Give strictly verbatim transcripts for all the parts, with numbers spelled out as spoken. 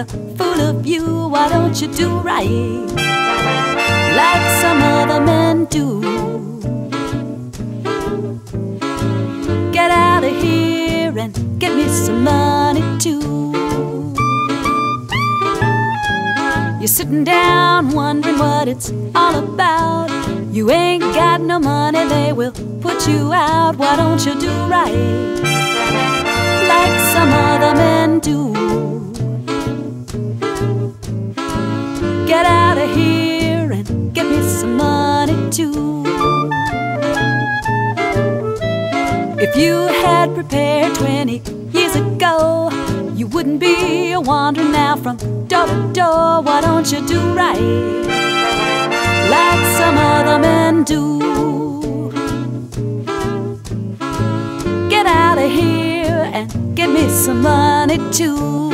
a fool of you. Why don't you do right like some other men do? Get out of here and get me some money too. You're sitting down wondering what it's all about. You ain't got no money, they will put you out. Why don't you do right like some other men do? Get out of here and get me some money too. If you had prepared twenty years ago, you wouldn't be wandering now from door to door. Why don't you do right like some other men do? Get out of here and get me some money too.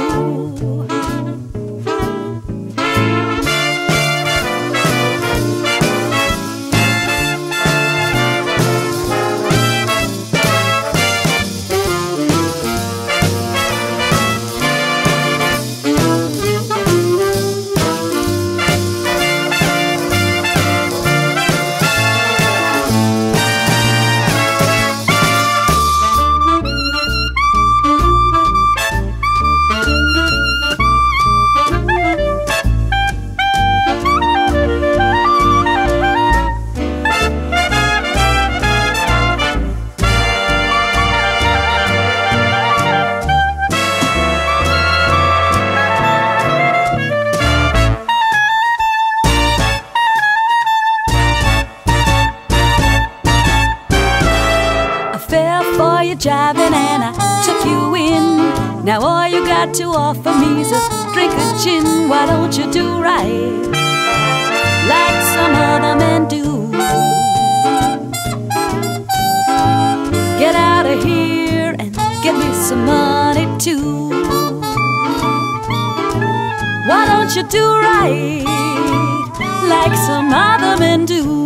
For your driving and I took you in. Now all you got to offer me is a drink of gin. Why don't you do right like some other men do? Get out of here and get me some money too. Why don't you do right like some other men do?